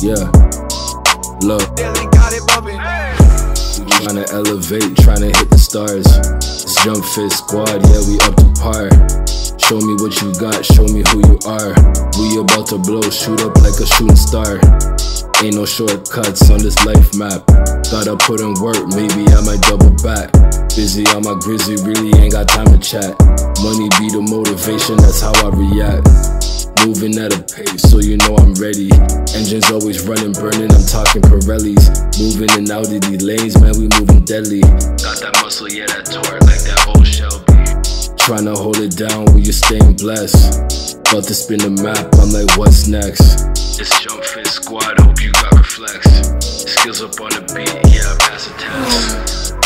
Yeah, look, Daily got it bumping. tryna elevate, tryna hit the stars. It's Jump Fit Squad, yeah, we up to par. Show me what you got, show me who you are. We about to blow, shoot up like a shooting star. Ain't no shortcuts on this life map. Gotta put in work, maybe I might double back. Busy on my grizzly, really ain't got time to chat. Money be the motivation, that's how I react. Moving at a pace, so you know I'm ready. Engines always running, burning, I'm talking Pirellis. Moving in out of these lanes, man, we moving deadly. Got that muscle, yeah, that torque, like that old Shelby. Tryna hold it down, we just staying blessed. About to spin the map, I'm like, what's next? It's Jump Fit Squad, hope you got reflex. Skills up on the beat, yeah, I pass the test.